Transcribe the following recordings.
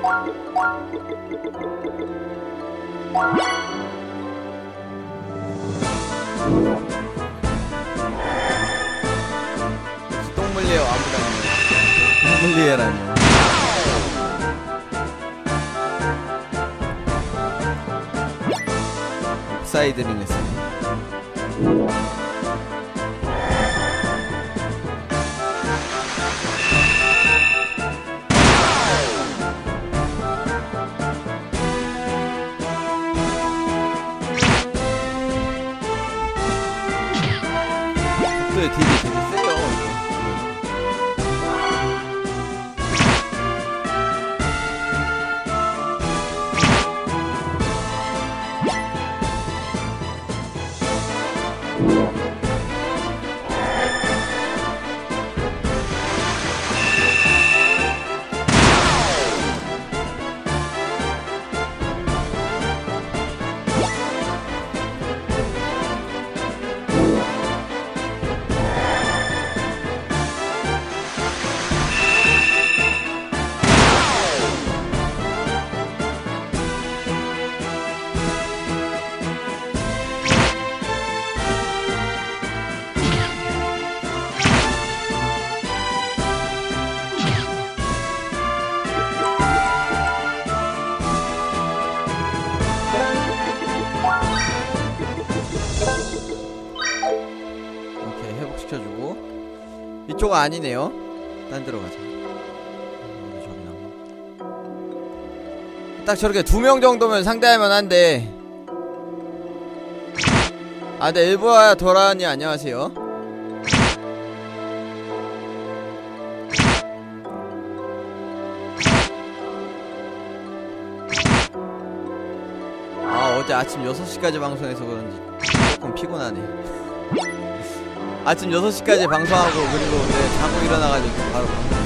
똥물리에요. 아무데나 똥물리에라뇨. 옵사이드링 했어요. 딜이 되게 세요. 이쪽 아니네요. 딴 데로 가자. 딱 저렇게 2명 정도면 상대할만 한데. 아, 네, 일부야 도라니 안녕하세요. 아, 어제 아침 6시까지 방송해서 그런지 조금 피곤하네. 아침 6시까지 방송하고 그리고 네, 자고 일어나가지고 바로 방송.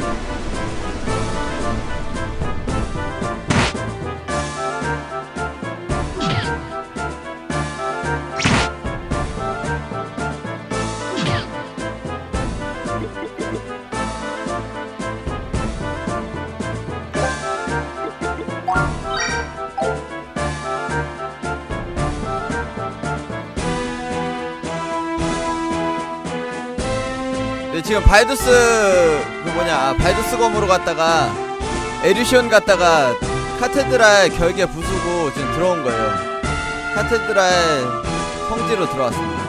지금 발두스 그 뭐냐 발두스 검으로 갔다가 에류시온 갔다가 카테드랄 결계 부수고 지금 들어온 거예요. 카테드랄 성지로 들어왔습니다.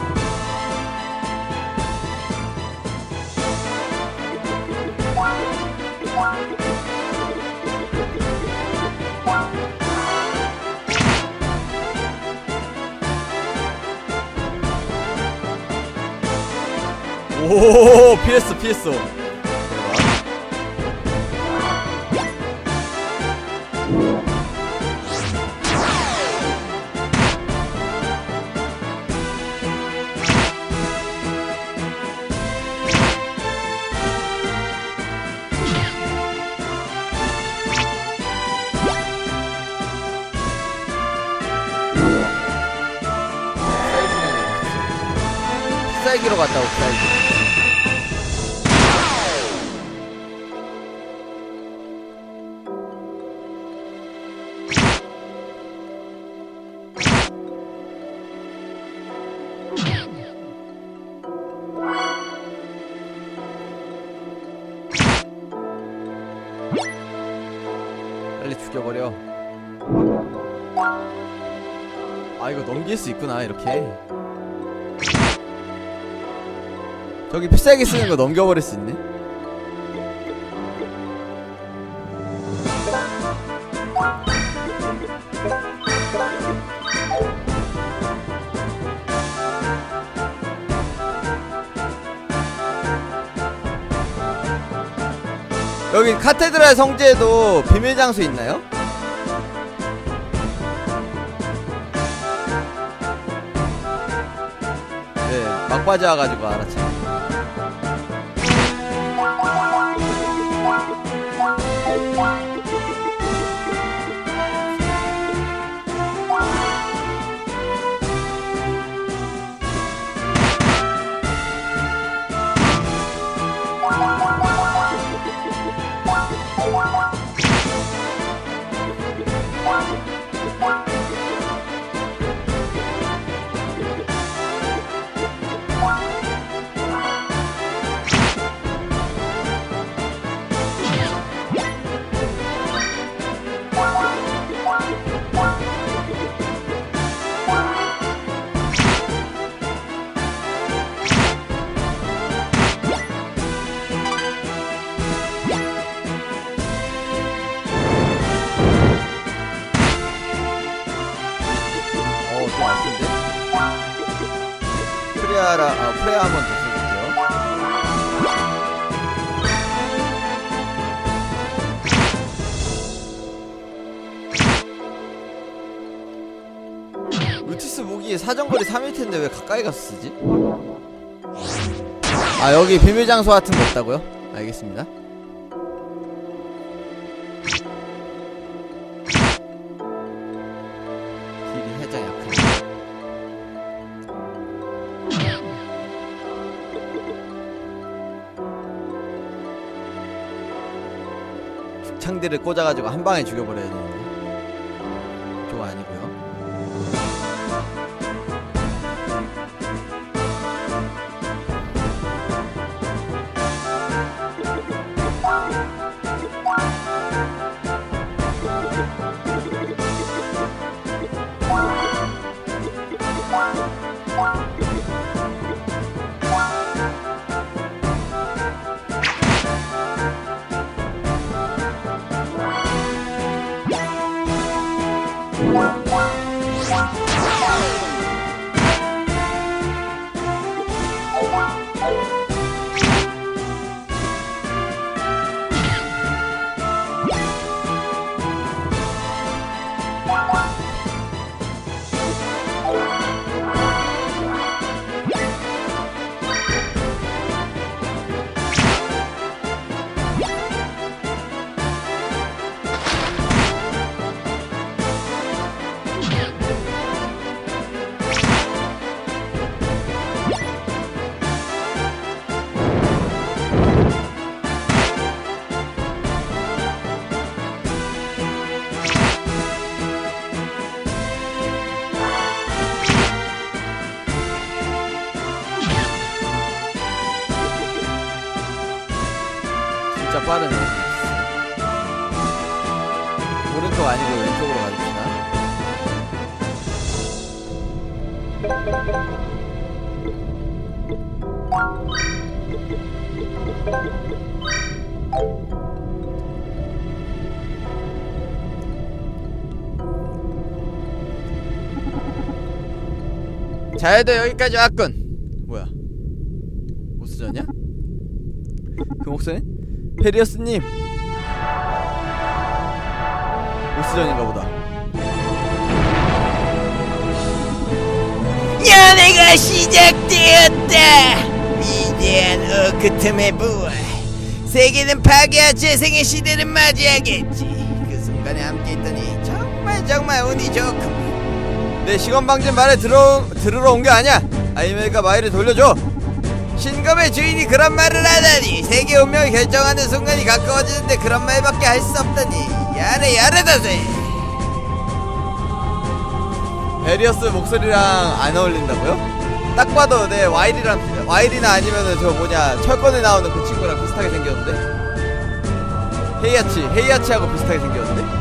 오, 피했어. 옵사이기로 갔다. 옵사이기. 빨리 죽여버려. 아, 이거 넘길 수 있구나 이렇게. 저기 필살기 쓰는 거 넘겨버릴 수 있네. 여기 카테드랄 성지에도 비밀 장소 있나요? 네, 막바지 와가지고 알았지. 프레아 한번 더 써볼게요. 루티스 무기 사정거리 3일 텐데 왜 가까이 가서 쓰지? 아, 여기 비밀 장소 같은 거 없다고요? 알겠습니다. 딜이 살짝 약하네. 죽창들을 꽂아가지고 한 방에 죽여버려야 되는데 그거 아니고요. 진짜 빠르네. 오른쪽 아니고 왼쪽으로 가줍시다. 자야도 여기까지 왔군. 뭐야, 보스전이야? 그 목소리? 페리어스님, 보스전인가 보다. 연애가 시작되었다. 위대한 오크툼의 부활. 세계는 파괴와 재생의 시대를 맞이하겠지. 그 순간에 함께 있더니 정말 운이 좋구만. 내 시건방진 말에 들으러 온 게 아니야. 아이메가 마일을 돌려줘. 신검의 주인이 그런 말을 하다니. 세계 운명을 결정하는 순간이 가까워지는데 그런 말밖에 할 수 없다니. 야래다세. 베리어스 목소리랑 안 어울린다고요? 딱 봐도 내 와일이나 아니면은 저 뭐냐 철권에 나오는 그 친구랑 비슷하게 생겼는데. 헤이아치하고 비슷하게 생겼는데.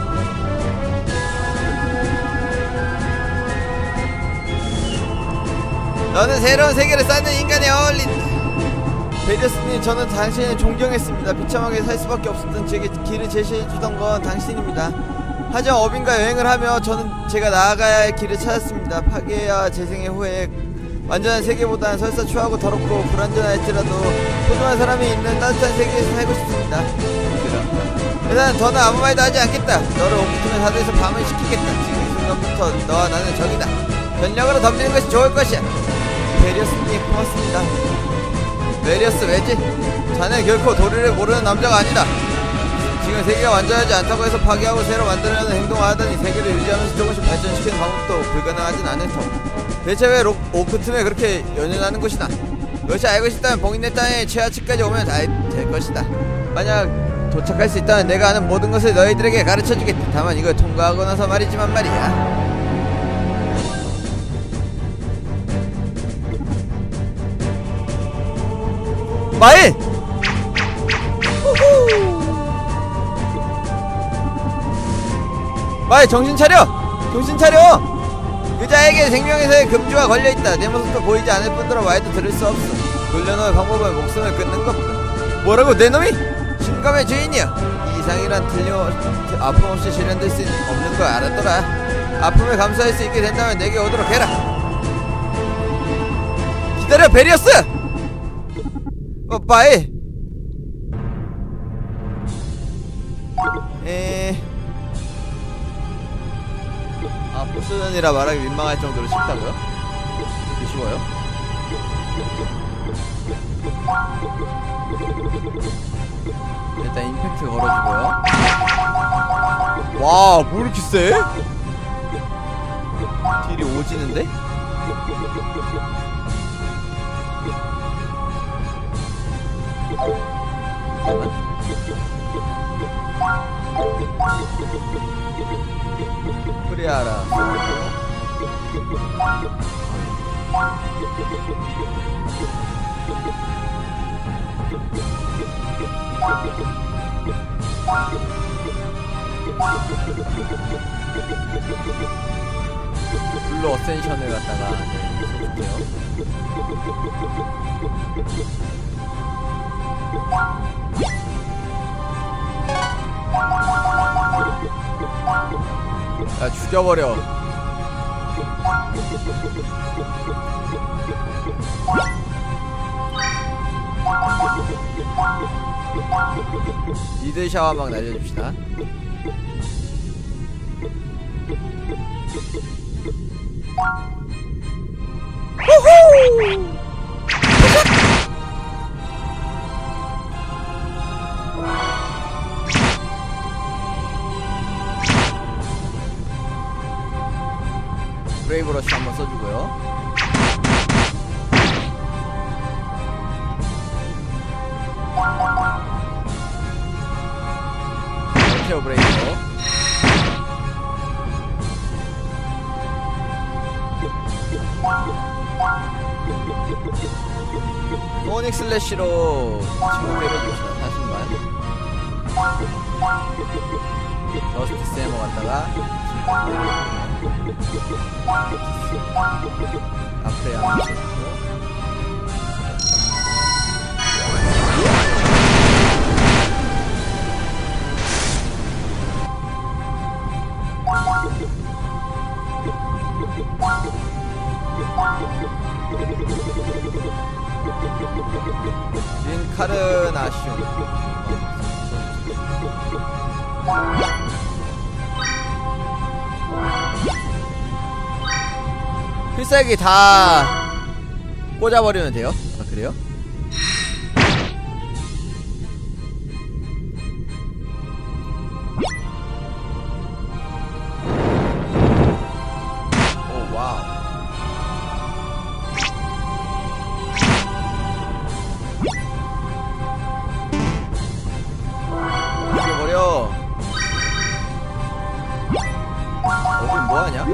너는 새로운 세계를 쌓는 인간에 어울린다. 베리어스님, 저는 당신을 존경했습니다. 비참하게 살 수밖에 없었던 제게 길을 제시해주던 건 당신입니다. 하지만 어빈과 여행을 하며 저는 제가 나아가야 할 길을 찾았습니다. 파괴와 재생의 후에 완전한 세계보다는 설사 추하고 더럽고 불완전할지라도 소중한 사람이 있는 따뜻한 세계에서 살고 싶습니다. 일단 더는 아무 말도 하지 않겠다. 너를 오프트맨 사도에서 밤을 시키겠다. 지금 이 순간부터 너와 나는 적이다. 전력으로 덤비는 것이 좋을 것이야. 베리어스님, 고맙습니다. 베리어스, 왜지? 자네 결코 도리를 모르는 남자가 아니다. 지금 세계가 완전하지 않다고 해서 파괴하고 새로 만들려는 행동을 하다니 세계를 유지하면서 조금씩 발전시키는 방법도 불가능하진 않을 터. 대체 왜 오크툼에 그렇게 연연하는 것이다. 그것이 알고 싶다면 봉인의 땅의 최하층까지 오면 다 될 것이다. 만약 도착할 수 있다면 내가 아는 모든 것을 너희들에게 가르쳐주겠다. 다만 이걸 통과하고 나서 말이지만 말이야. 마일! 마일, 정신 차려! 정신 차려! 그자에게 생명에서의 금주가 걸려있다. 내 모습도 보이지 않을 뿐더러 말도 들을 수 없어. 돌려놓을 방법은 목숨을 끊는 것뿐. 뭐라고, 내 놈이? 신검의 주인이여. 이 이상이란 아픔 없이 실현될 수 없는 걸 알았더라. 아픔을 감수할 수 있게 된다면 내게 오도록 해라. 기다려 베리어스! 빠이. 보스전이라 말하기 민망할 정도로 쉽다고요? 그렇게 쉬워요? 일단 임팩트 걸어주고요. 와, 뭐 이렇게 세? 딜이 오지는데? 프리아라. 블루 어센션을 갖다가 써줄게요. 야, 죽여버려. 미드 샤워막 날려줍시다. 호호! 브레이브러쉬 한번 써주고요. 메테오 브레이브. 소닉 슬래시로 친구 때려줍시다. 40만. 저스티스 해머 갔다가 앞에 안 맞췄고 인카르나시온. 필살기 다 꽂아버리면 돼요? 아, 그래요? 오, 와우. 죽여버려. 어금 뭐하냐?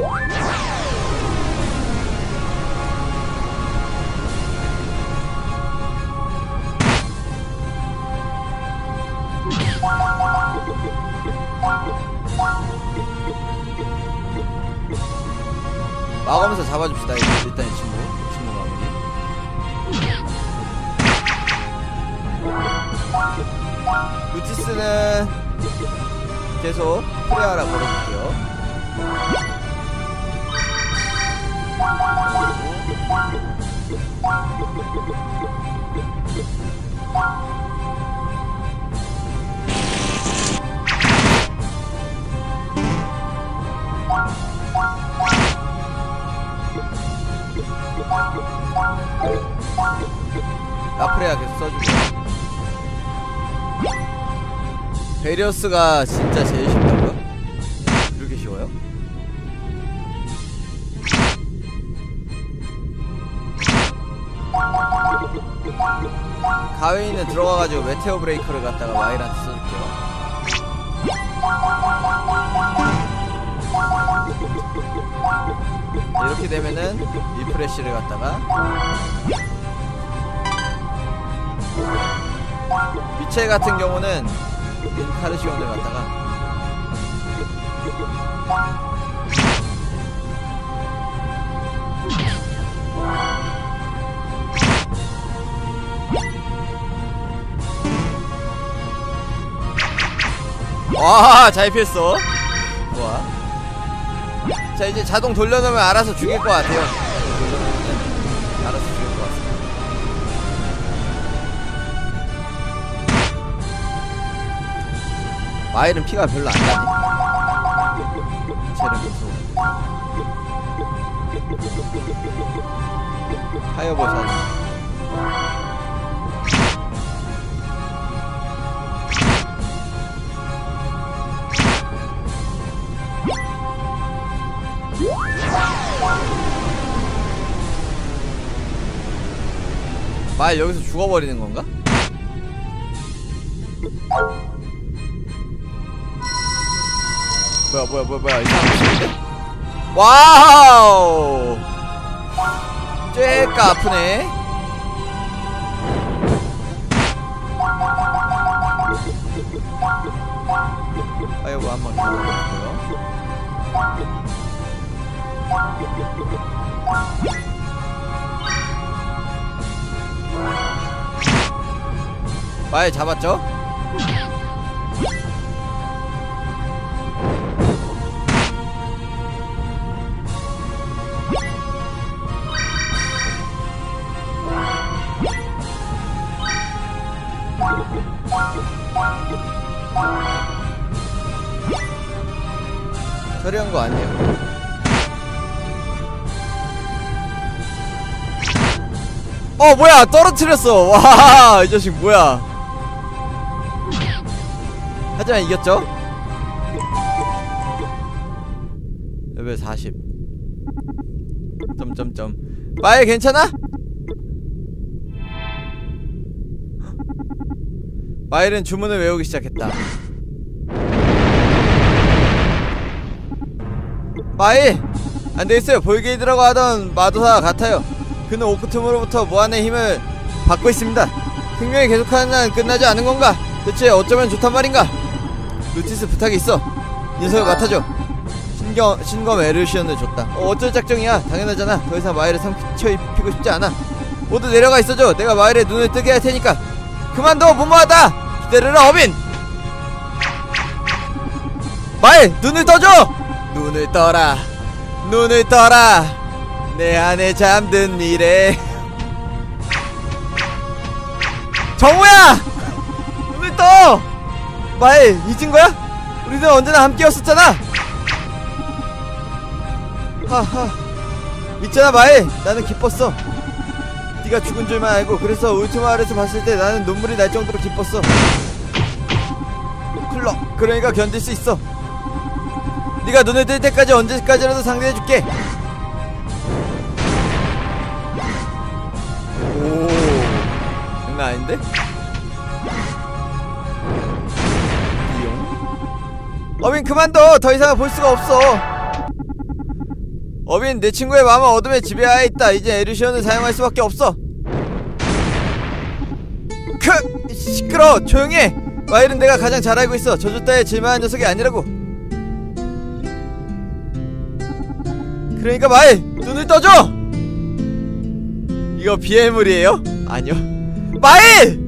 막으면서 잡아줍시다. 일단 이 친구 마무리. 루티스는 계속 프레아라 걸어줄게요. 라프레아 계속 써주고. 베리어스가 진짜 제일 쉽다고요? 이렇게 쉬워요? 가웨이는 들어가가지고 메테오 브레이커를 갖다가 마일한테 써줄게요. 이렇게 되면은 리프레쉬를 갖다가 미첼 같은 경우는 인카르시온을 갖다가 와, 잘 피했어. 좋아. 자, 이제 자동 돌려놓으면 알아서 죽일 것 같아요. 알아서 죽일 것 같습니다. 마일은 피가 별로 안 나네. 쟤는 무서워. 파이어볼 사진. 마일 여기서 죽어버리는 건가? 뭐야 이 사람 무슨데? 와우 쬐까 아프네. 아이고 한번 죽어버렸고요. 마일 잡았죠? 처리한 거 아니에요? 뭐야 떨어뜨렸어. 와 이 자식 뭐야. 하지만 이겼죠? 레벨 40 점점점. 마일 괜찮아? 마일은 주문을 외우기 시작했다. 마일! 안되겠어요. 볼게이드라고 하던 마도사 같아요. 그는 오크 틈으로부터 무한의 힘을 받고 있습니다. 생명이 계속하는 한 끝나지 않은 건가? 대체 어쩌면 좋단 말인가? 루티스 부탁이 있어. 녀석을 맡아줘. 신검 에르시언을 줬다. 어쩔 작정이야. 당연하잖아. 더 이상 마일에 상처 입히고 싶지 않아. 모두 내려가 있어줘. 내가 마일에 눈을 뜨게 할 테니까. 그만둬 무모하다. 기다려라 어빈. 마일 눈을 떠줘. 눈을 떠라. 눈을 떠라. 내 안에 잠든 미래. 정우야! 눈을 떠! 마일 잊은 거야? 우리는 언제나 함께였었잖아. 하하. 있잖아 마일. 나는 기뻤어. 네가 죽은 줄만 알고. 그래서 울트마을에서 봤을 때 나는 눈물이 날 정도로 기뻤어. 클러. 그러니까 견딜 수 있어. 네가 눈을 뜰 때까지 언제까지라도 상대해줄게. 오 장난 아닌데? 어빈 그만둬. 더 이상 볼 수가 없어. 어빈 내 친구의 마음은 어둠에 지배하에 있다. 이제 에르시온을 사용할 수밖에 없어. 시끄러워. 조용해. 마일은 내가 가장 잘 알고 있어. 저주 따위에 질만한 녀석이 아니라고. 그러니까 마일 눈을 떠줘. 이거 비엘물이에요? 아니요. 마일!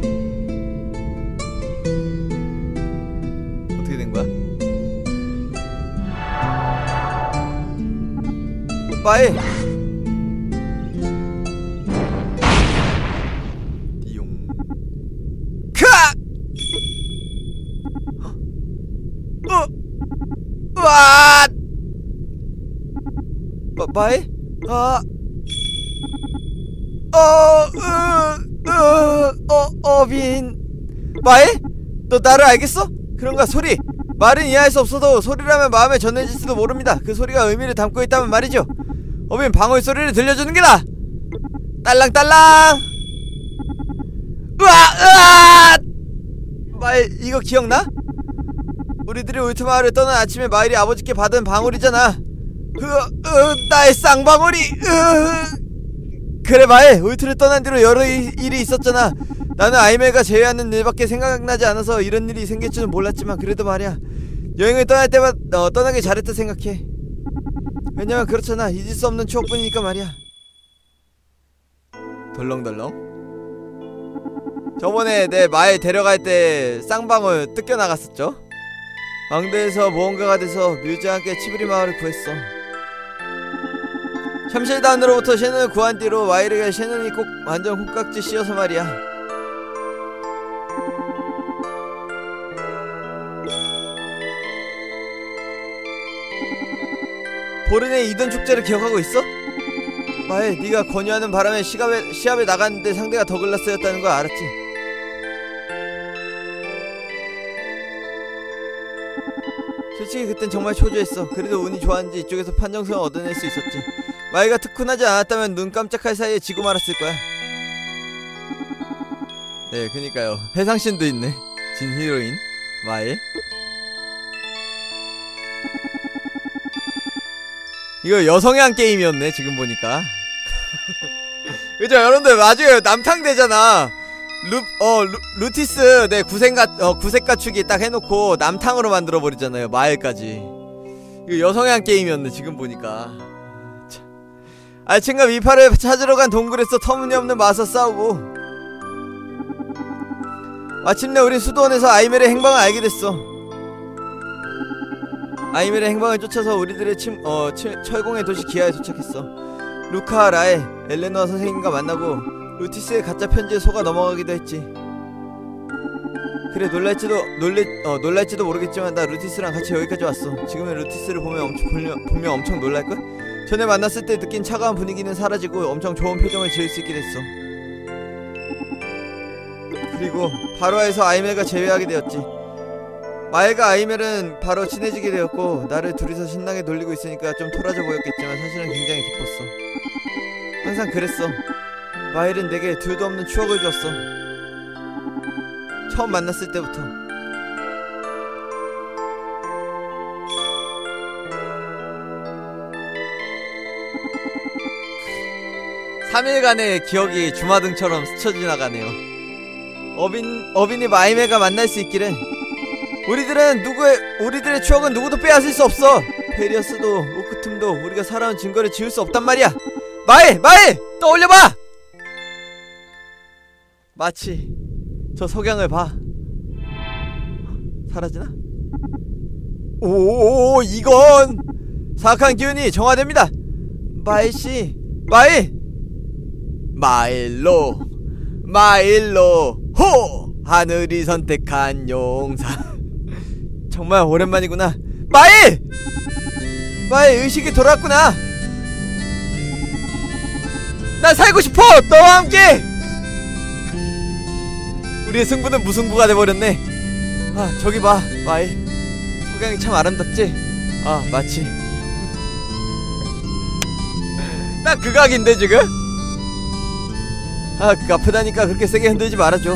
어떻게 된 거야? 마일! 띠용. 크악! 와! 마일? 어빈. 마일? 너 나를 알겠어? 그런가 소리. 말은 이해할 수 없어도 소리라면 마음에 전해질지도 모릅니다. 그 소리가 의미를 담고 있다면 말이죠. 어빈 방울 소리를 들려주는 게다. 딸랑딸랑. 으아! 마일 이거 기억나? 우리들이 울트마을을 떠난 아침에 마일이 아버지께 받은 방울이잖아. 나의 쌍방울이. 그래 마일. 울트를 떠난 뒤로 여러 일이 있었잖아. 나는 아이멜과 제외하는 일밖에 생각나지 않아서 이런 일이 생길 줄은 몰랐지만 그래도 말이야 여행을 떠날 때마다 떠나길 잘했다 생각해. 왜냐면 그렇잖아. 잊을 수 없는 추억뿐이니까 말이야. 덜렁덜렁. 저번에 내 마일 데려갈 때 쌍방울 뜯겨나갔었죠. 왕대에서 모험가가 돼서 뮤즈와 함께 치브리 마을을 구했어. 샴실단으로부터 셰논을 구한 뒤로 마일에게 셰논이 꼭 완전 콩깍지 씌어서 말이야. 보른의 이던 축제를 기억하고 있어? 마에 네가 권유하는 바람에 시합에 나갔는데 상대가 더글라스였다는 걸 알았지. 솔직히 그땐 정말 초조했어. 그래도 운이 좋았는지 이쪽에서 판정승을 얻어낼 수 있었지. 마이가 특훈하지 않았다면 눈 깜짝할 사이에 지고 말았을 거야. 네, 그니까요. 회상신도 있네. 진 히로인 마이. 이거 여성향 게임이었네 지금 보니까. 그죠 여러분들. 맞아요. 남탕되잖아. 루티스 네 구색 갖추기 딱 해놓고 남탕으로 만들어버리잖아요. 마을까지. 이거 여성향 게임이었네 지금 보니까. 알친과 위파를 찾으러 간 동굴에서 터무니없는 마서 싸우고 마침내 우린 수도원에서 아이멜의 행방을 알게 됐어. 아이멜의 행방을 쫓아서 우리들의 철공의 도시 기아에 도착했어. 루카, 라에, 엘레노아 선생님과 만나고 루티스의 가짜 편지에 속아 넘어가기도 했지. 그래 놀랄지도 모르겠지만 나 루티스랑 같이 여기까지 왔어. 지금의 루티스를 보면 분명 엄청 놀랄걸? 전에 만났을 때 느낀 차가운 분위기는 사라지고 엄청 좋은 표정을 지을 수 있게 됐어. 그리고 바로에서 아이멜과 재회하게 되었지. 마엘과 아이멜은 바로 친해지게 되었고 나를 둘이서 신나게 놀리고 있으니까 좀 토라져 보였겠지만 사실은 굉장히 기뻤어. 항상 그랬어. 마엘은 내게 둘도 없는 추억을 줬어. 처음 만났을 때부터. 3일간의 기억이 주마등처럼 스쳐 지나가네요. 어빈이 마이멜과 만날 수 있기를. 우리들의 추억은 누구도 빼앗을 수 없어. 베리어스도 오크툼도 우리가 살아온 증거를 지울 수 없단 말이야. 마일! 떠올려봐! 마치 저 석양을 봐. 사라지나? 오, 이건 사악한 기운이 정화됩니다. 마일씨, 마일로 호! 하늘이 선택한 용사. 정말 오랜만이구나. 마일 의식이 돌아왔구나. 난 살고 싶어! 너와 함께! 우리의 승부는 무승부가 돼버렸네. 아, 저기 봐, 마일. 석양이 참 아름답지? 아, 마치 딱 그 각인데 지금? 아, 아프다니까 그렇게 세게 흔들지 말아줘.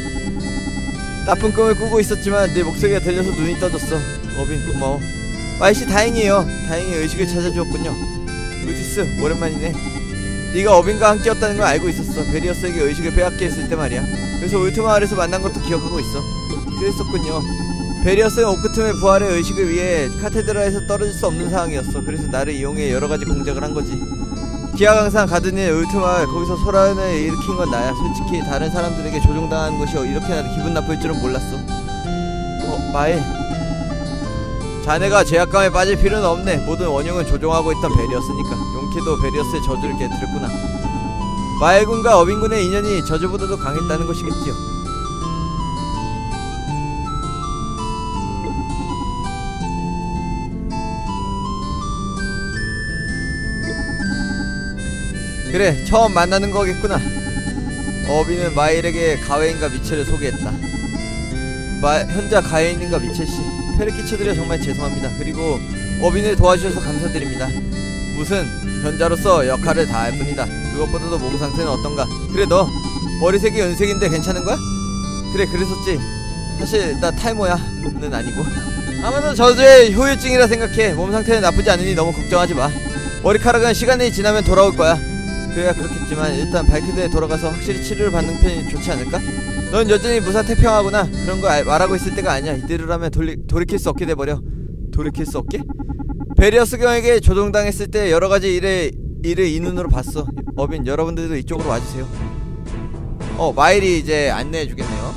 나쁜 꿈을 꾸고 있었지만 내 목소리가 들려서 눈이 떠졌어. 어빈 고마워. 마이씨 다행이에요. 다행히 의식을 찾아주었군요. 루티스 오랜만이네. 네가 어빈과 함께였다는 걸 알고 있었어. 베리어스에게 의식을 빼앗게 했을 때 말이야. 그래서 울트마을에서 만난 것도 기억하고 있어. 그랬었군요. 베리어스는 오크툼의 부활의 의식을 위해 카테드라에서 떨어질 수 없는 상황이었어. 그래서 나를 이용해 여러가지 공작을 한 거지. 기하강산 가드니 울트마을 거기서 소란을 일으킨 건 나야. 솔직히 다른 사람들에게 조종당하는 것이 이렇게나 기분 나쁠 줄은 몰랐어. 마일, 자네가 제약감에 빠질 필요는 없네. 모든 원흉은 조종하고 있던 베리어스니까. 용케도 베리어스의 저주를 깨뜨렸구나. 마일군과 어빈군의 인연이 저주보다도 강했다는 것이겠지요. 그래, 처음 만나는 거겠구나. 어빈은 마일에게 가웨인과 미첼을 소개했다. 현자 가웨인과 미첼씨, 폐를 끼쳐드려 정말 죄송합니다. 그리고 어빈을 도와주셔서 감사드립니다. 무슨 현자로서 역할을 다할 뿐이다. 그것보다도 몸 상태는 어떤가? 그래, 너 머리색이 은색인데 괜찮은 거야? 그래, 그랬었지. 사실 나 탈모야는 아니고 아마도 저주의 효율증이라 생각해. 몸 상태는 나쁘지 않으니 너무 걱정하지 마. 머리카락은 시간이 지나면 돌아올 거야. 그래야 그렇겠지만 일단 발크드에 돌아가서 확실히 치료를 받는 편이 좋지 않을까? 넌 여전히 무사태평하구나. 그런 거 말하고 있을 때가 아니야. 이대로 하면 돌이킬 수 없게 돼버려. 돌이킬 수 없게? 베리어스 경에게 조종당했을 때 여러가지 일을 이 눈으로 봤어. 어빈, 여러분들도 이쪽으로 와주세요. 마일이 이제 안내해주겠네요.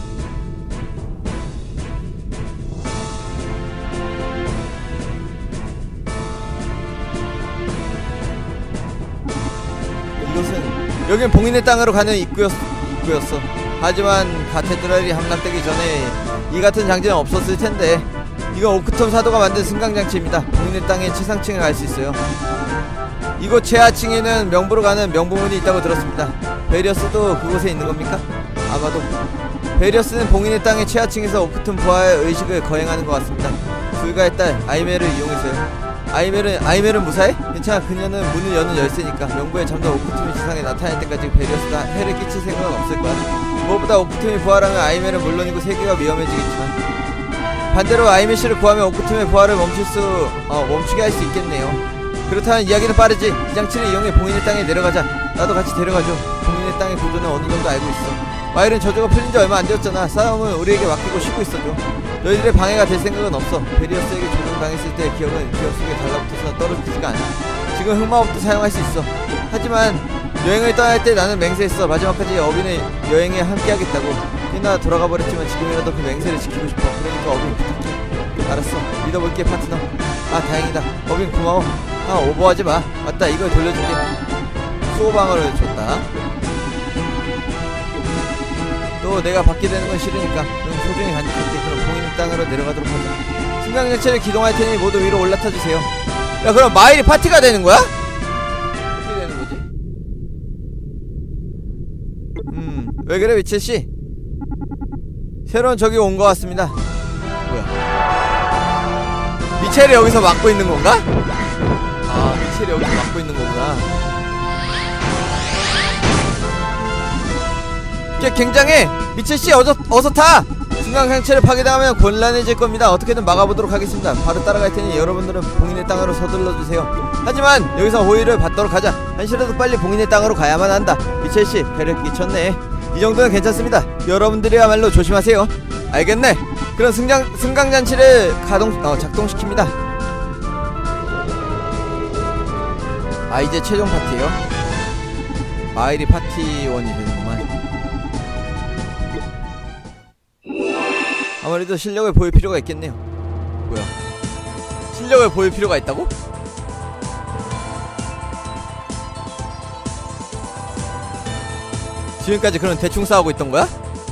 여긴 봉인의 땅으로 가는 입구였어. 하지만 카테드랄이 함락되기 전에 이 같은 장치는 없었을 텐데. 이건 오크톰 사도가 만든 승강장치입니다. 봉인의 땅의 최상층에 갈 수 있어요. 이곳 최하층에는 명부로 가는 명부문이 있다고 들었습니다. 베리어스도 그곳에 있는 겁니까? 아마도. 베리어스는 봉인의 땅의 최하층에서 오크톰 부하의 의식을 거행하는 것 같습니다. 불가의 딸 아이멜을 이용해서요. 아이멜은 무사해? 괜찮아. 그녀는 문을 여는 열쇠니까. 명부에 잠든 오크톰이 지상에 나타날 때까지 베리어스가 해를 끼칠 생각은 없을 거야. 무엇보다 오크톰이 부하라면 아이멜은 물론이고 세계가 위험해지겠지만, 반대로 아이멜 씨를 구하면 오크톰의 부하를 멈추게 할 수 있겠네요. 그렇다면 이야기는 빠르지. 이 장치를 이용해 봉인의 땅에 내려가자. 나도 같이 데려가줘. 봉인의 땅의 구조는 어느 정도 알고 있어. 마일은 저주가 풀린 지 얼마 안 되었잖아. 싸움은 우리에게 맡기고 쉬고 있어줘. 너희들의 방해가 될 생각은 없어. 베리어스에게 조종당했을 때의 기억은 기억 속에 달라붙어서 떨어지지가 않아. 지금 흑마법도 사용할 수 있어. 하지만 여행을 떠날 때 나는 맹세했어. 마지막까지 어빈의 여행에 함께하겠다고. 꽤나 돌아가 버렸지만 지금이라도 그 맹세를 지키고 싶어. 그러니까 어빈 부탁해. 알았어. 믿어볼게 파트너. 아 다행이다. 어빈 고마워. 아 오버하지 마. 맞다. 이걸 돌려줄게. 수호방어를 줬다. 또 내가 받게 되는 건 싫으니까 넌 소중히 간직할게. 그럼 봉인의 땅으로 내려가도록 하자. 승강장치를 기동할 테니 모두 위로 올라타주세요. 야 그럼 마일이 파티가 되는 거야? 어떻게 되는 거지? 왜 그래 미첼씨? 새로운 적이 온 것 같습니다. 뭐야? 미첼이 여기서 막고 있는 건가? 아 미첼이 여기서 막고 있는 거구나. 굉장해! 미첼씨 어서 타! 승강장치를 파괴당하면 곤란해질 겁니다. 어떻게든 막아보도록 하겠습니다. 바로 따라갈 테니 여러분들은 봉인의 땅으로 서둘러주세요. 하지만 여기서 호의를 받도록 하자. 한시라도 빨리 봉인의 땅으로 가야만 한다. 미첼씨 배를 끼쳤네. 이 정도는 괜찮습니다. 여러분들이야말로 조심하세요. 알겠네. 그럼 승강장치를 작동시킵니다. 아 이제 최종 파티에요. 마일이 파티원이 되는구만. 아무래도 실력을 보일 필요가 있겠네요. 뭐야? 실력을 보일 필요가 있다고? 지금까지 그럼 대충 싸우고 있던 거야?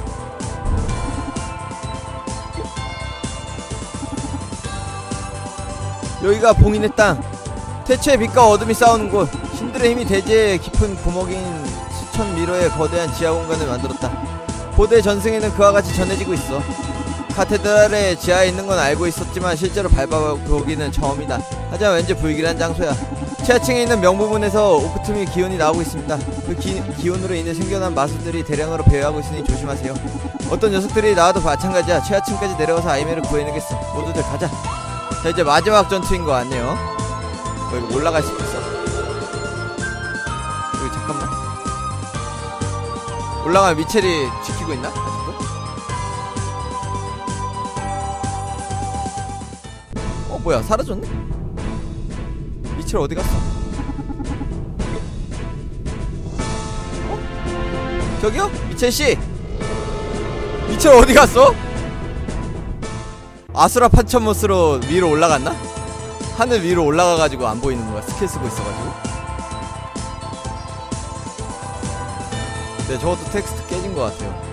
여기가 봉인의 땅. 태초에 빛과 어둠이 싸우는 곳. 신들의 힘이 대지의 깊은 구멍인 수천 미러의 거대한 지하 공간을 만들었다. 고대 전승에는 그와 같이 전해지고 있어. 카테드랄의 지하에 있는 건 알고 있었지만 실제로 밟아보기는 처음이다. 하지만 왠지 불길한 장소야. 최하층에 있는 명부문에서 오크툼의 기운이 나오고 있습니다. 그 기운으로 인해 생겨난 마수들이 대량으로 배회하고 있으니 조심하세요. 어떤 녀석들이 나와도 마찬가지야. 최하층까지 내려가서 아이멜을 구해내겠어. 모두들 가자. 자 이제 마지막 전투인 것 같네요. 이거 올라갈 수도 있어. 여기 잠깐만. 올라가면 미첼이 지키고 있나? 아직도? 뭐야 사라졌네? 미첼 어디 갔어? 저기요? 미첼씨! 미첼 어디 갔어? 아수라 판천모스로 위로 올라갔나? 하늘 위로 올라가가지고 안 보이는 거야. 스킬 쓰고 있어가지고. 네, 저것도 텍스트 깨진 것 같아요.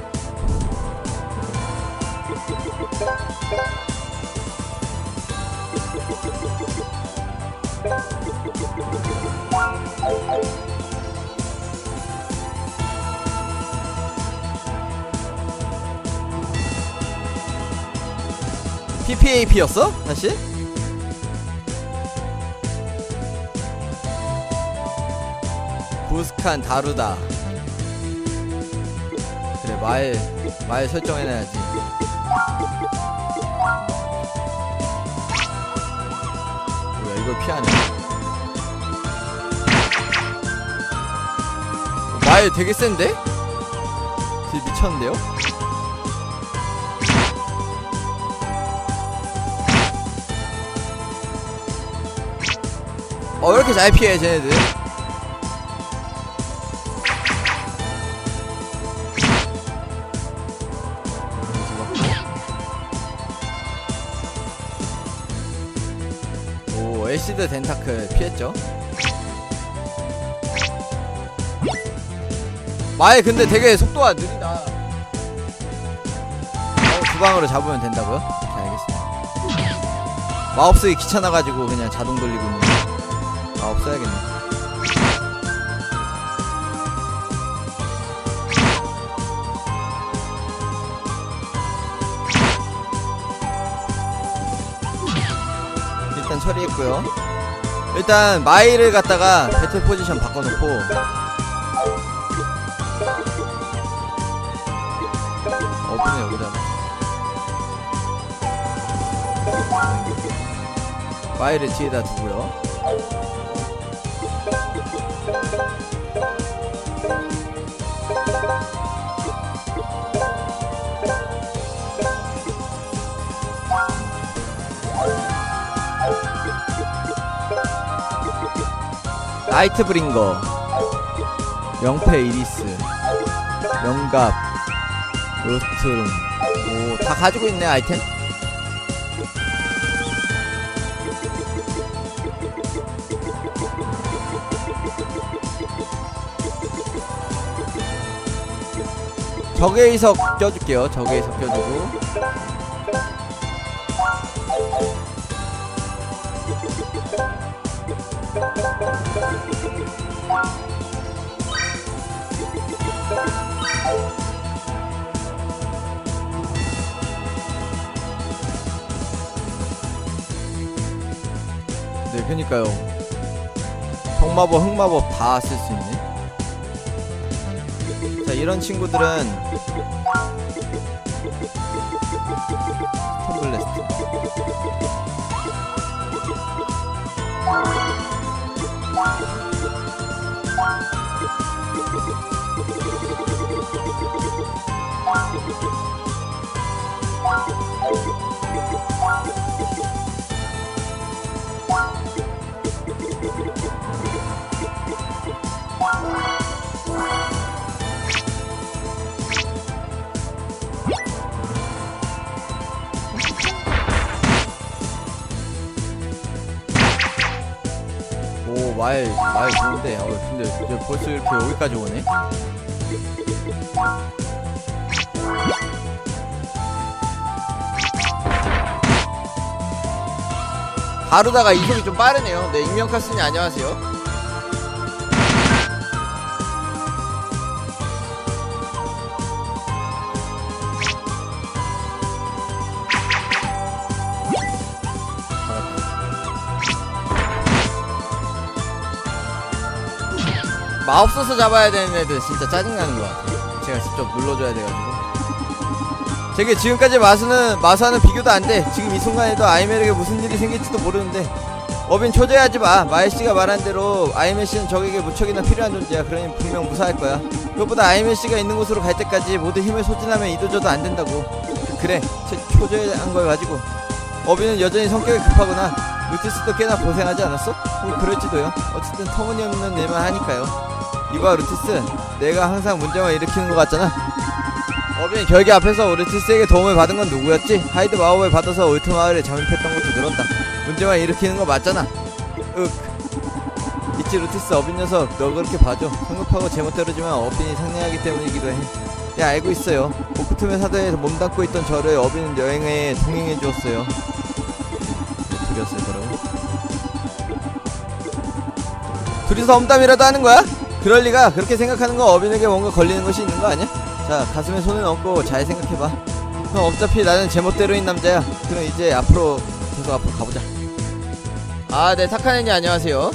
PPAP였어? 다시? 부스칸 다루다. 그래 말 설정해놔야지. 뭐야 이걸 피하네. 말 되게 센데? 되게 미쳤는데요? 왜 이렇게 잘 피해 쟤네들? 오 애시드 덴타클 피했죠. 말 근데 되게 속도가 느리다. 두 방으로 잡으면 된다고요? 자 알겠습니다. 마법 쓰기 귀찮아가지고 그냥 자동 돌리고 있는. 마법 써야겠네. 일단 처리했고요. 일단 마이를 갖다가 배틀 포지션 바꿔놓고 어분에 여기다 마이를 뒤에다 두고요. 나이트 브링거, 명패 이리스, 명갑, 로스트룸. 오, 다 가지고 있네 아이템. 적의 이석 껴줄게요. 적의 이석 껴주고. 네, 그니까요. 정마법, 흑마법 다 쓸 수 있네. 자, 이런 친구들은 스톤블래스트. 오, 말 좋은데. 근데 이제 벌써 이렇게 여기까지 오네. 가루다가 이속이 좀 빠르네요. 네, 익명카스님 안녕하세요. 마법 써서 잡아야 되는 애들 진짜 짜증나는 것 같아요. 제가 직접 눌러줘야 돼가지고. 제게 지금까지 마수하는 비교도 안 돼. 지금 이 순간에도 아이멜에게 무슨 일이 생길지도 모르는데. 어빈 초조해하지마. 마일씨가 말한 대로 아이멜씨는 적에게 무척이나 필요한 존재야. 그러니 분명 무사할 거야. 그것보다 아이멜씨가 있는 곳으로 갈 때까지 모두 힘을 소진하면 이도저도 안 된다고. 그래, 초조한 걸 가지고 어빈은 여전히 성격이 급하구나. 루티스도 꽤나 고생하지 않았어? 그럴지도요. 어쨌든 터무니없는 일만 하니까요. 이봐 루티스, 내가 항상 문제만 일으키는 것 같잖아. 어빈 결계 앞에서 루티스에게 도움을 받은 건 누구였지? 하이드 마법을 받아서 올트 마을에 잠입했던 것도 들었다. 문제만 일으키는 거 맞잖아. 있지 루티스, 어빈 녀석 너 그렇게 봐줘. 성급하고 제멋대로지만 어빈이 상냥하기 때문이기도 해. 야, 알고 있어요. 오크툼의 사대에서 몸담고 있던 저를 어빈은 여행에 동행해 주었어요. 둘이었을 거라고. 둘이서 험담이라도 하는 거야? 그럴리가. 그렇게 생각하는 건 어빈에게 뭔가 걸리는 것이 있는 거 아니야? 자, 가슴에 손을 얹고 잘 생각해봐. 그럼 어차피 나는 제멋대로인 남자야. 그럼 이제 계속 앞으로 가보자. 아, 네, 타카네님 안녕하세요.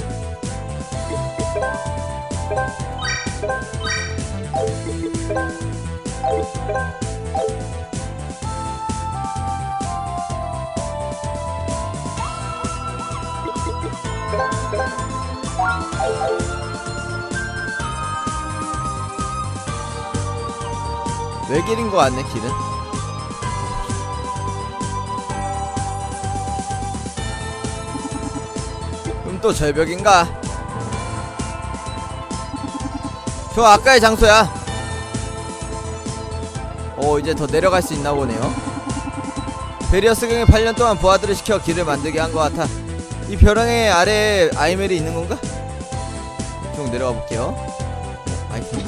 외길인 것 같네, 길은. 그럼 또 절벽인가? 저 아까의 장소야. 이제 더 내려갈 수 있나 보네요. 베리어스 경에 8년 동안 부하들을 시켜 길을 만들게 한 것 같아. 이 벼랑의 아래에 아이멜이 있는 건가? 쭉 내려가 볼게요. 아이템.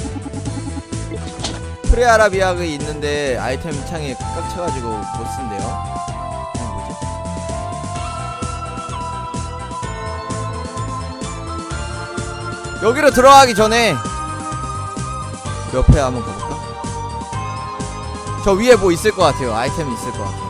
프레아라비아가 있는데 아이템 창에 꽉 차가지고 못 쓴대요. 뭐지? 여기로 들어가기 전에 옆에 한번 가볼까? 저 위에 뭐 있을 것 같아요. 아이템이 있을 것 같아요.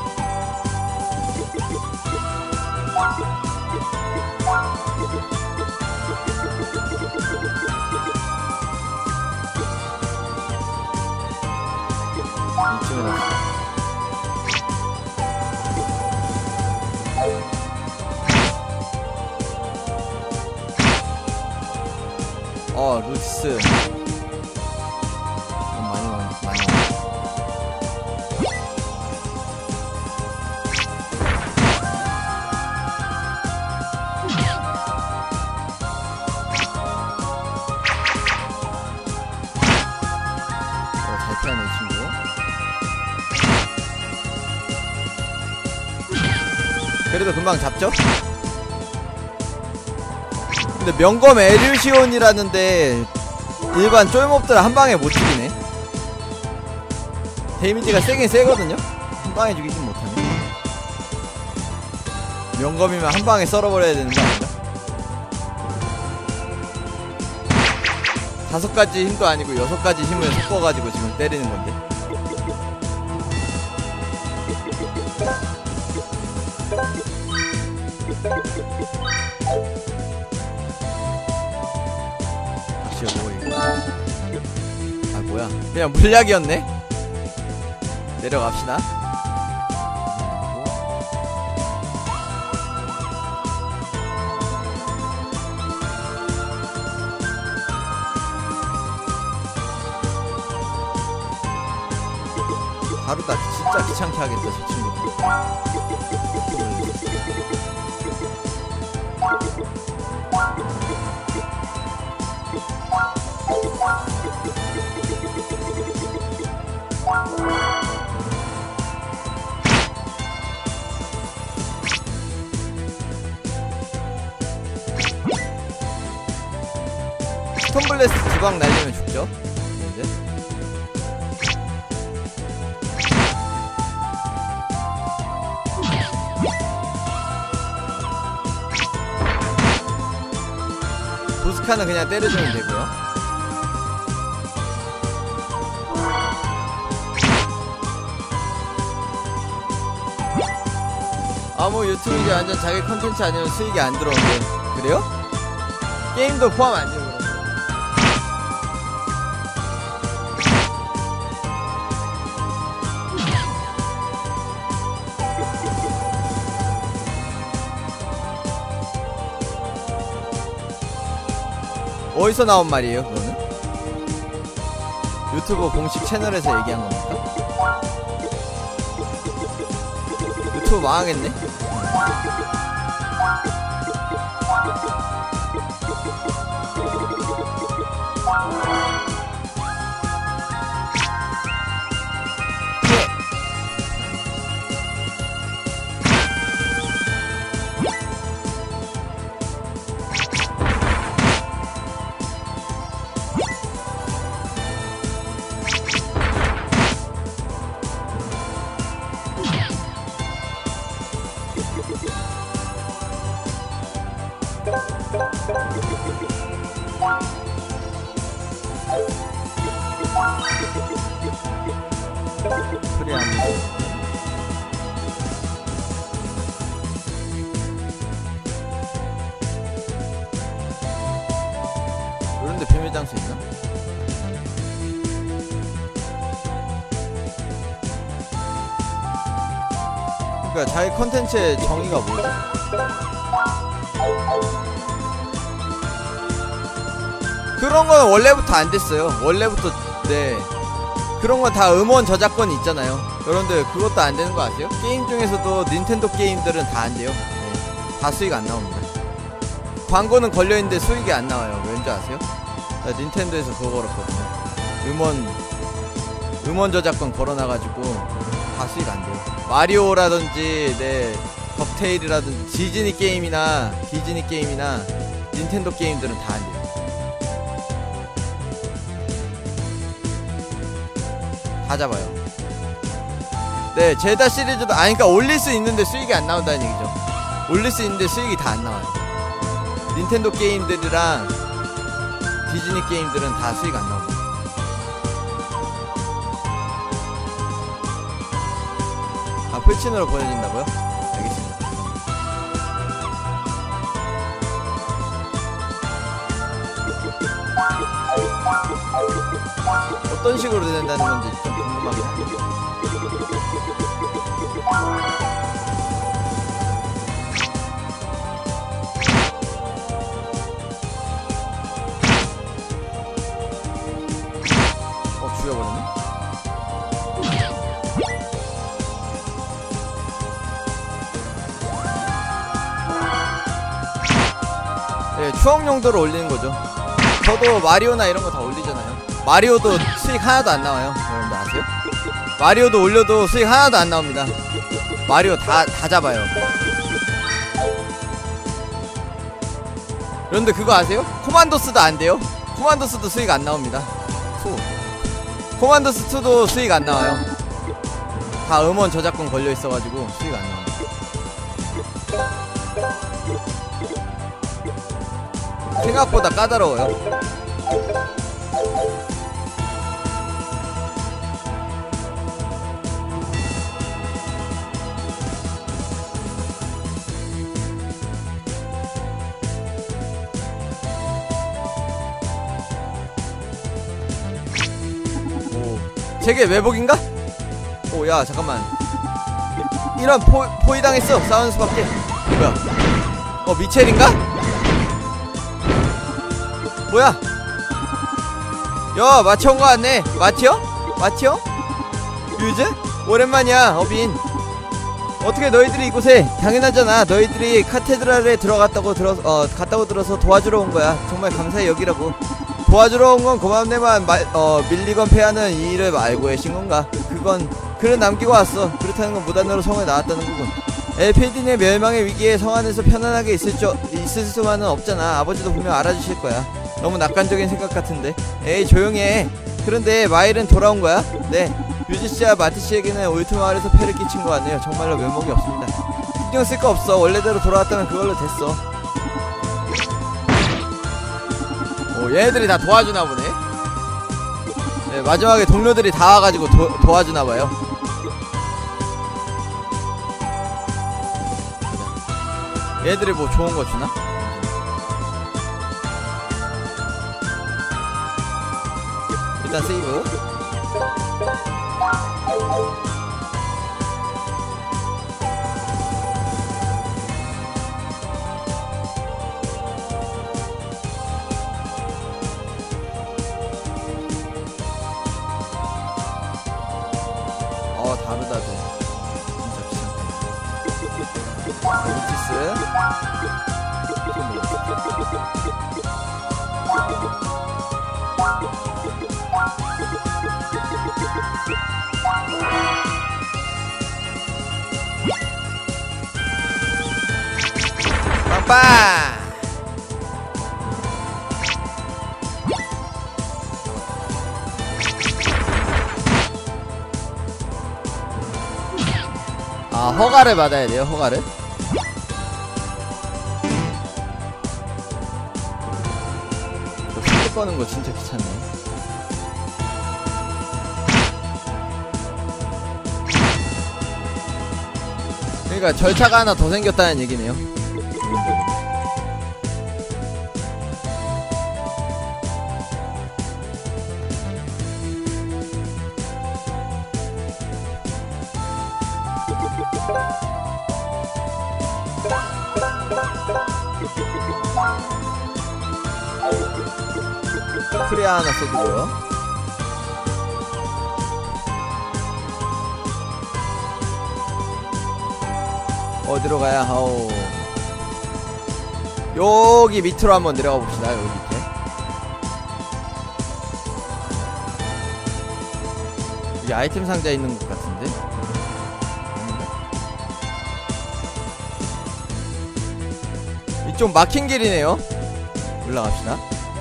이쯤에 놨어. 루티스. 많이. 잘 피하네, 이 친구. 그래도 금방 잡죠? 근데 명검 에류시온이라는데 일반 쫄몹들 한방에 못 죽이네. 데미지가 세긴 세거든요? 한방에 죽이진 못하네. 명검이면 한방에 썰어버려야 되는 거 아닌가? 5가지 힘도 아니고 6가지 힘을 섞어가지고 지금 때리는 건데. 아 뭐야, 그냥 물약이었네? 내려갑시다. 하루다 진짜 귀찮게 하겠다 저 친구. 스톤블래스트 두방 날리면 죽죠? 이제 보스카는 그냥 때려주면 되고요. 아무 유튜브가 완전 자기 컨텐츠 아니면 수익이 안 들어오는데. 그래요? 게임도 포함 안 되고. 어디서 나온 말이에요, 그거는? 유튜브 공식 채널에서 얘기한 겁니까? 유튜브 망하겠네? 이런데 비밀 장소 있나? 그러니까 자기 컨텐츠의 정의가 뭐지? 그런 건 원래부터 안 됐어요. 원래부터. 네, 그런 건 다 음원 저작권이 있잖아요. 여러분들 그것도 안 되는 거 아세요? 게임 중에서도 닌텐도 게임들은 다 안 돼요. 네, 다 수익 안 나옵니다. 광고는 걸려있는데 수익이 안 나와요. 왠지 아세요? 닌텐도에서 그거 걸었거든요. 음원 저작권 걸어놔가지고 다 수익 안 돼요. 마리오라든지, 네, 덕테일이라든지 디즈니 게임이나 닌텐도 게임들은 다 안 돼요. 다 잡아요. 네, 제다 시리즈도, 그러니까 올릴 수 있는데 수익이 안 나온다는 얘기죠. 올릴 수 있는데 수익이 다 안 나와요. 닌텐도 게임들이랑 디즈니 게임들은 다 수익 안 나옵니다. 아, 풀친으로 보내진다고요? 알겠습니다. 어떤 식으로 된다는 건지 좀 궁금하긴 한데. 죽여버렸네. 예, 추억 용도로 올리는 거죠. 저도 마리오나 이런 거 다 올리잖아요. 마리오도 수익 하나도 안 나와요. 여러분들 아세요? 마리오도 올려도 수익 하나도 안 나옵니다. 마리오 다 잡아요. 여러분들 그거 아세요? 코만도스도 안 돼요. 코만도스도 수익 안 나옵니다. 코만도스2도 수익 안 나와요. 다 음원 저작권 걸려 있어가지고 수익 안 나와요. 생각보다 까다로워요. 제게 외복인가? 오, 야, 잠깐만. 이런 포위당했어. 싸우는 수밖에. 뭐야? 미첼인가? 뭐야? 야, 마치 온 거 같네. 마티어? 마티어? 유즈? 오랜만이야, 어빈. 어떻게 너희들이 이곳에? 당연하잖아. 너희들이 카테드랄에 갔다고 들어서 도와주러 온 거야. 정말 감사히 여기라고. 도와주러 온 건 고맙네만 밀리건 패하는 이 일을 알고 계신 건가? 그건 글을 남기고 왔어. 그렇다는 건 무단으로 성에 나왔다는 거군. 엘피딘의 멸망의 위기에 성 안에서 편안하게 있을 수만은 없잖아. 아버지도 분명 알아주실 거야. 너무 낙관적인 생각 같은데. 에이, 조용히 해. 그런데 마일은 돌아온 거야? 네. 유지씨와 마티씨에게는 올트마을에서 폐를 끼친 것 같네요. 정말로 면목이 없습니다. 신경 쓸 거 없어. 원래대로 돌아왔다면 그걸로 됐어. 얘네들이 다 도와주나보네. 네, 마지막에 동료들이 다 와가지고 도와주나봐요. 얘네들이 뭐 좋은거 주나? 일단 세이브. 다르다, 돼. 진짜 비슷하네. 빵빵! 아, 허가를 받아야 돼요, 허가를. 저 스킬 꺼는 거 진짜 귀찮네. 그러니까 절차가 하나 더 생겼다는 얘기네요. 프리아 하나 써두고요. 어디로 가야 하오. 여기 밑으로 한번 내려가 봅시다. 여기 밑에 여기 아이템 상자 있는 것 같은데. 이쪽 막힌 길이네요. 올라갑시다.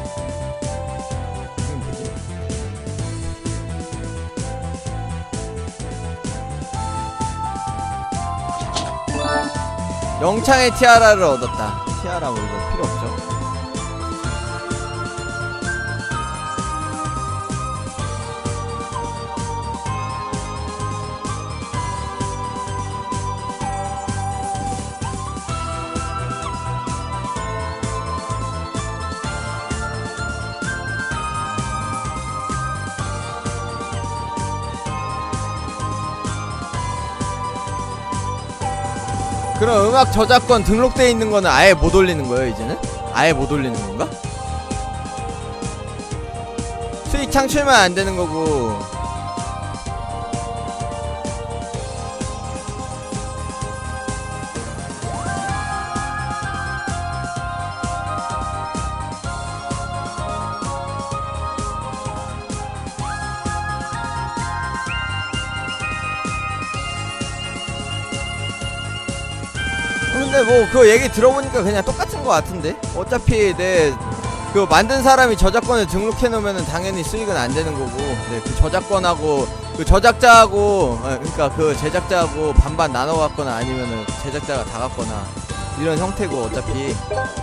영창의 티아라를 얻었다. 티아라 뭐 이거 필요 없죠. 그럼 음악 저작권 등록돼 있는 거는 아예 못 올리는 거예요 이제는? 아예 못 올리는 건가? 수익 창출만 안 되는 거고. 근데 뭐 그 얘기 들어보니까 그냥 똑같은 거 같은데? 어차피 그 만든 사람이 저작권을 등록해 놓으면은 당연히 수익은 안 되는 거고, 네, 그 저작권하고 그 저작자하고 그러니까 그 제작자하고 반반 나눠 갖거나 아니면은 제작자가 다 갖거나 이런 형태고 어차피.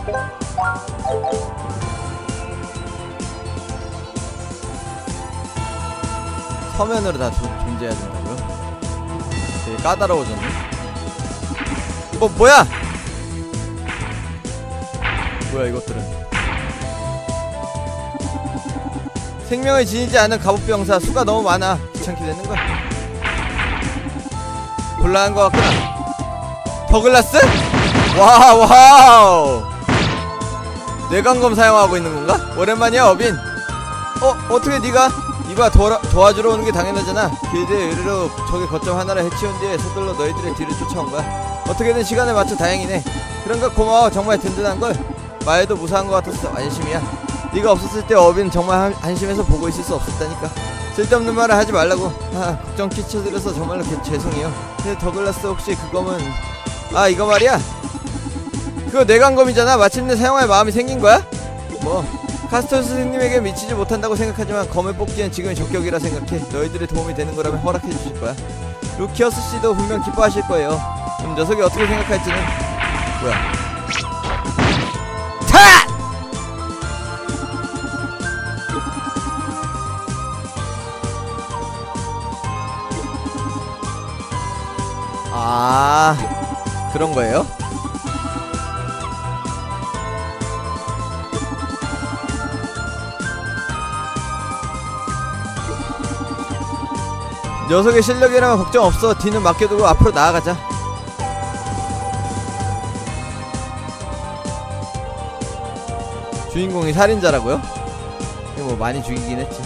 서면으로 다 존재해야 된다고요? 되게 까다로워졌네. 뭐야 이것들은. 생명을 지니지 않은 갑옷병사 수가 너무 많아. 귀찮게 되는걸. 곤란한 것 같구나. 더글라스? 와우 뇌관검 사용하고 있는 건가? 오랜만이야 어빈. 어떻게 네가 이봐 도와주러 오는 게 당연하잖아. 길드의 의뢰로 적의 거점 하나를 해치운 뒤에 서둘러 너희들의 뒤를 쫓아온 거야. 어떻게든 시간에 맞춰 다행이네. 그런가 고마워. 정말 든든한걸. 말도 무사한 것 같아서 안심이야. 네가 없었을 때 어빈 정말 안심해서 보고 있을 수 없었다니까. 쓸데없는 말을 하지 말라고. 걱정 끼쳐드려서 정말로 죄송해요. 근데 더글라스 혹시 그거면 이거 말이야. 그거 뇌관검이잖아. 마침내 사용할 마음이 생긴 거야? 뭐 카스토 스승님에게 미치지 못한다고 생각하지만 검을 뽑기엔 지금이 적격이라 생각해. 너희들의 도움이 되는 거라면 허락해 주실 거야. 루키어스 씨도 분명 기뻐하실 거예요. 녀석이 어떻게 생각할지는. 뭐야? 타! 그런 거예요? 녀석의 실력이라면 걱정 없어. 뒤는 맡겨두고 앞으로 나아가자. 주인공이 살인자라고요? 이거 뭐 많이 죽이긴 했지.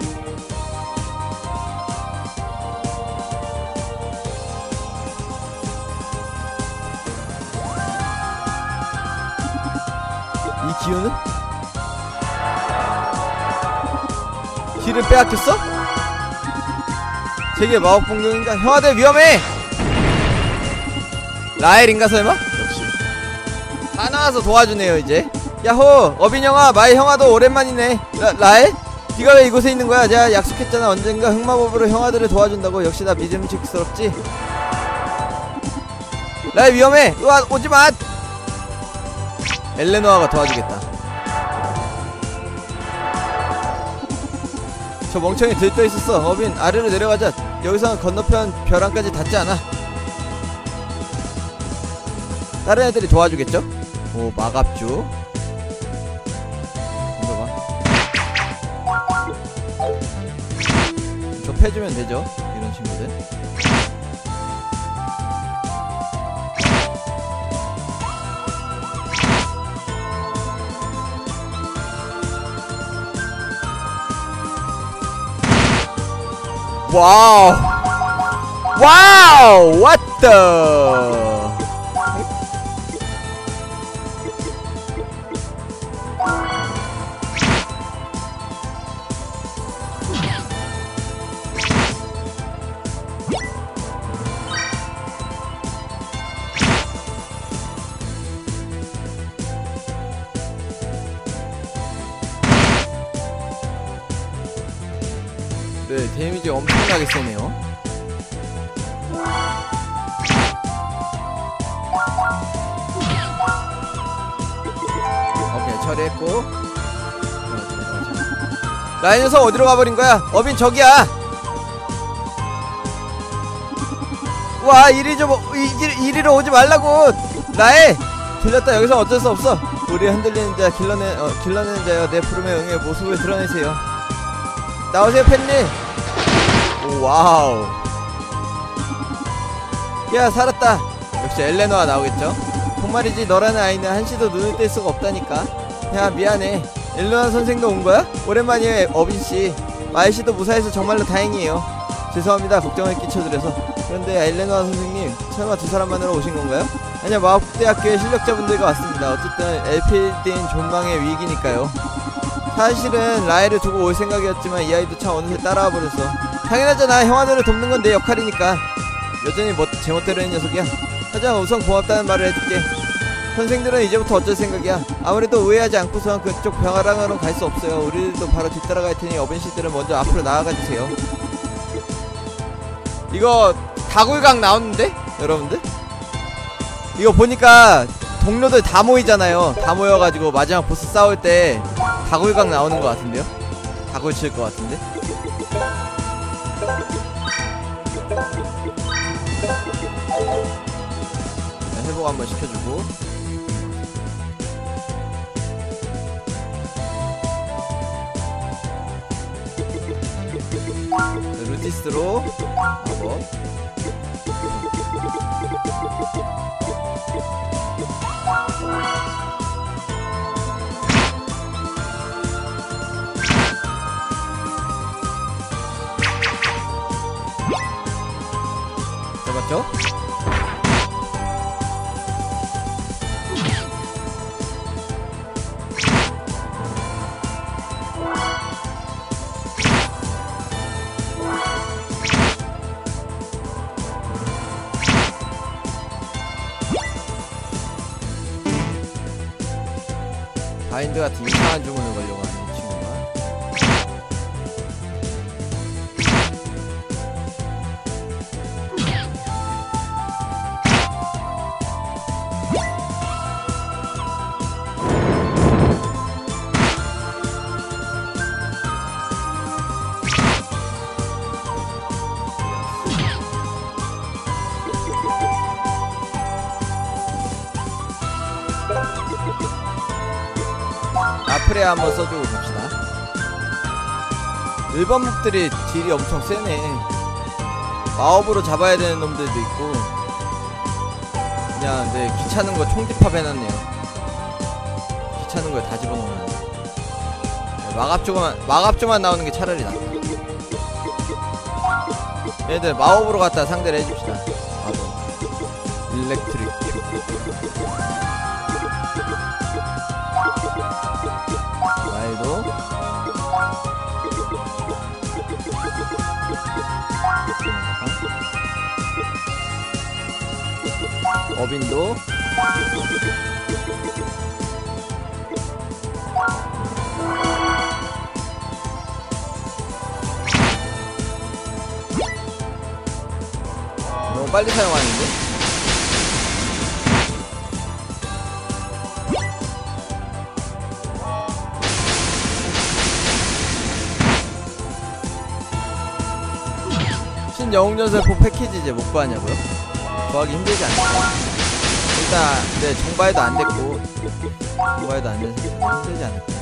이 기운은? 길을 빼앗겼어? 제게 마법 공격인가? 형아들 위험해! 라엘인가 설마? 역시 다 나와서 도와주네요 이제. 야호! 어빈 형아, 마이 형아도 오랜만이네. 라엘? 네가 왜 이곳에 있는 거야? 내가 약속했잖아. 언젠가 흑마법으로 형아들을 도와준다고. 역시 나 믿음직스럽지? 라엘 위험해! 으아, 오지마! 엘레노아가 도와주겠다. 저 멍청이 들떠있었어. 어빈, 아래로 내려가자. 여기서는 건너편 벼랑까지 닿지 않아. 다른 애들이 도와주겠죠? 오, 마갑주. 이거 봐. 저 패주면 되죠? 이런 친구들. 와우! 와우! What the? 네, 데미지 엄청나게 세네요. 오케이, 처리했고. 라인 녀석 어디로 가버린 거야? 어빈 저기야. 와, 이리로 오지 말라고. 라에 들렸다. 여기서 어쩔 수 없어. 우리 흔들리는 자 길러내는 자여, 내 부름에 응해 모습을 드러내세요. 나오세요, 팬님. 오, 와우. 야, 살았다. 역시 엘레노가 나오겠죠. 정말이지 너라는 아이는 한시도 눈을 뗄 수가 없다니까. 야 미안해. 엘레노아 선생도 온 거야? 오랜만이에요 어빈씨. 마이씨도 무사해서 정말로 다행이에요. 죄송합니다 걱정을 끼쳐드려서. 그런데 엘레노아 선생님 설마 두 사람만으로 오신 건가요? 아니요 마법대학교의 실력자분들과 왔습니다. 어쨌든 엘필드인 존망의 위기니까요. 사실은 라엘을 두고 올 생각이었지만 이 아이도 참 어느새 따라와 버렸어. 당연하잖아. 형아들을 돕는 건 내 역할이니까. 여전히 제멋대로 한 녀석이야. 하지만 우선 고맙다는 말을 해줄게. 선생들은 이제부터 어쩔 생각이야. 아무래도 오해하지 않고선 그쪽 병아랑으로는 갈 수 없어요. 우리들도 바로 뒤따라갈 테니 어벤씨들은 먼저 앞으로 나아가주세요. 이거 다굴강 나오는데? 여러분들? 이거 보니까 동료들 다 모이잖아요. 다 모여가지고 마지막 보스 싸울 때 다굴강 나오는 것 같은데요? 다굴 칠 것 같은데? 회복 한번 시켜주고. 루티스로 마법. 잡았죠? 바인드 같은 이상한 주문을 걸려고 하는 이 친구가. 아프레아 한번 써주고 봅시다. 일반 몹들이 딜이 엄청 세네. 마법으로 잡아야 되는 놈들도 있고 그냥 네, 귀찮은 거 총집합 해놨네요. 귀찮은 걸 다 집어넣으면 네, 마갑조만 나오는 게 차라리 낫다. 얘들 마법으로 갖다 상대를 해줍시다. 마법 일렉트릭 라이도 어빈도 너무 빨리 사용하는데? 신영웅전설포 패키지 이제 못 구하냐고요? 구하기 힘들지 않나요? 일단 네 정발도 안 됐고 정발도 안 돼서 힘들지 않을까.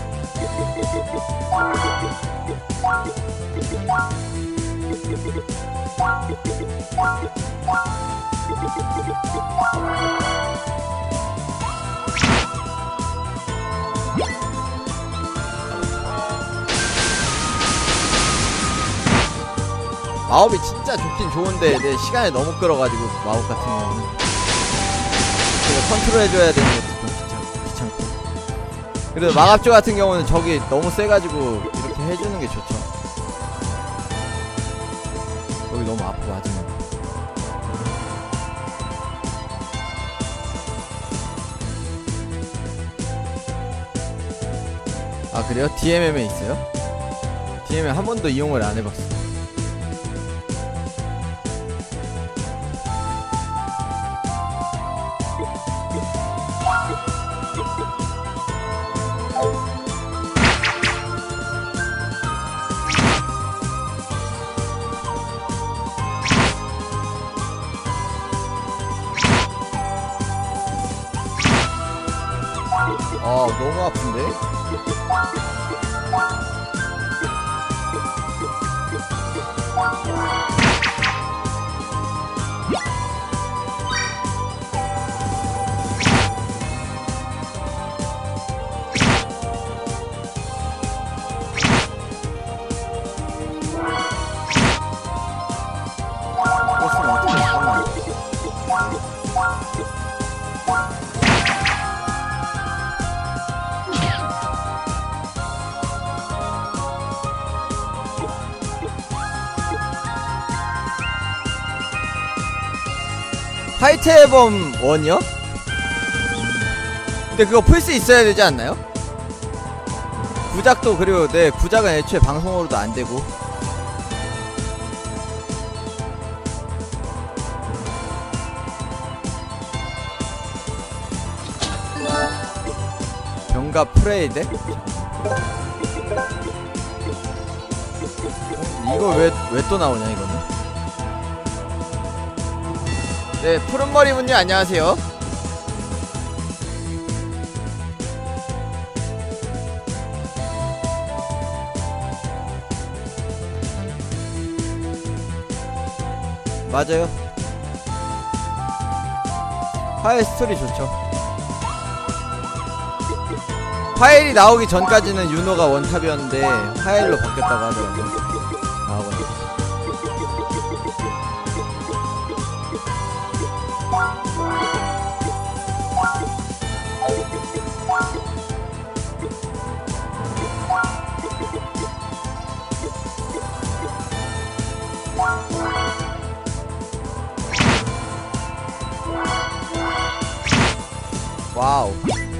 마법이 진짜 좋긴 좋은데 내 시간을 너무 끌어가지고 마법 같은 경우는 제가 컨트롤 해줘야 되는 것도 좀 귀찮고. 그래도 마갑조 같은 경우는 적이 너무 세가지고 이렇게 해주는 게 좋죠. 여기 너무 아프고 맞으면. 아 그래요? DMM에 있어요? DMM 한 번도 이용을 안 해봤어. 너무 아픈데? 화이트 앨범 1이요? 근데 그거 풀 수 있어야 되지 않나요? 구작도 그리고 네 구작은 애초에 방송으로도 안되고. 병가 프레이데? 이거 왜 또 나오냐 이거는. 네 푸른머리분님 안녕하세요. 맞아요. 파일 스토리 좋죠. 파일이 나오기 전까지는 윤호가 원탑이었는데 파일로 바뀌었다고 하더라고요. 나오거든요. 와우.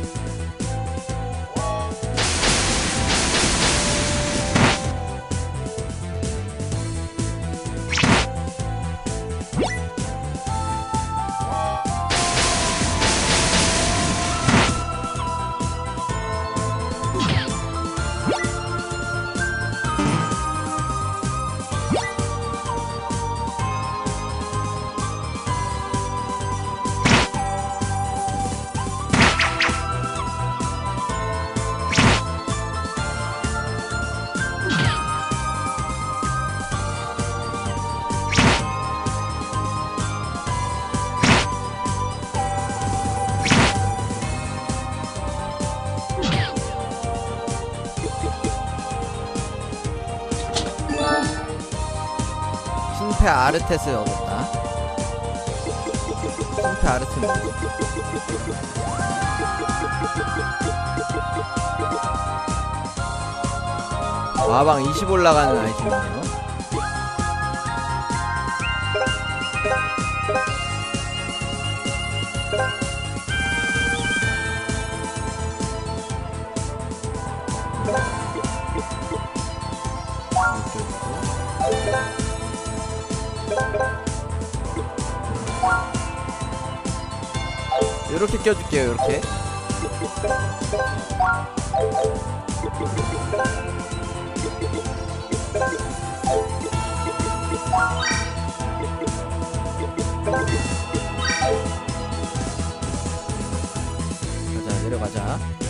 신패 아르테스를 얻었다. 신패 아르테스 와방 20 올라가는 아이템이네요. 요렇게 껴줄게요. 요렇게 가자 내려가자.